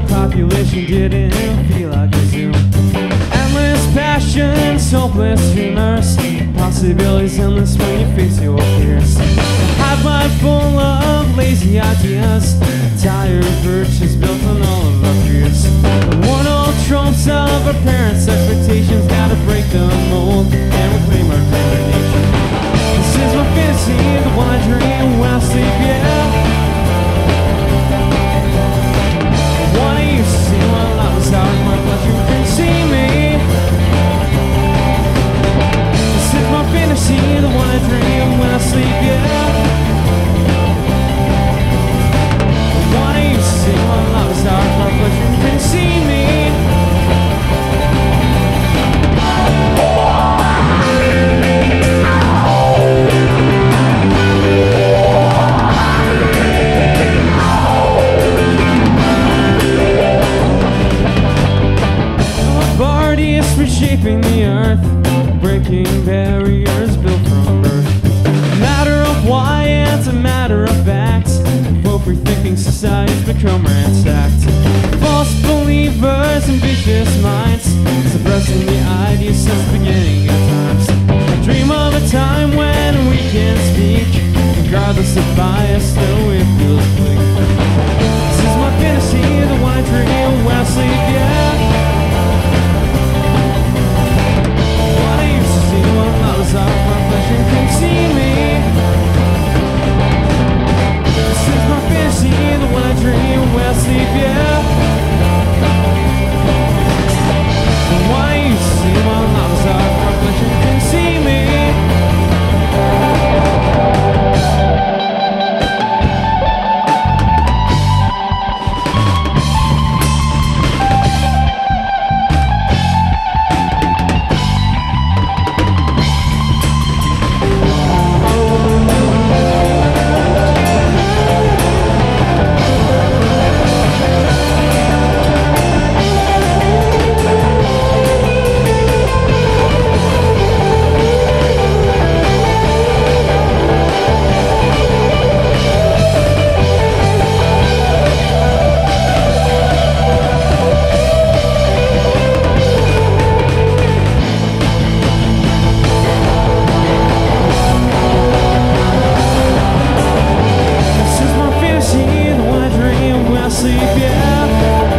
population didn't feel like a zoo. Endless passions, hopeless dreamers, possibilities endless when you face your fears. Half life full of lazy ideas, tired virtues built on all of our fears. The worn old tropes of our parents' expectations, gotta break the mold and reclaim our tender nature. This is my fantasy, the one I dream when I sleep, yeah. What I used to see when I was out in my flesh, you can see me. This is my fantasy, the one I dream when I sleep, yeah. What I used to see when I was out in my flesh, you can see me. Reshaping the earth, breaking barriers built from birth. A matter of why, it's a matter of facts. Both rethinking society's become ransacked. False believers and vicious minds, suppressing the ideas since the beginning of times. I dream of a time when we can speak, regardless of bias, though it feels bleak. This is my fantasy, the one I dream when I sleep, yeah. Out of my flesh, you can see me. This is my fantasy, the one I dream when I sleep, yeah. And why you see my mouth out of my flesh, you can see me. Sleep, yeah.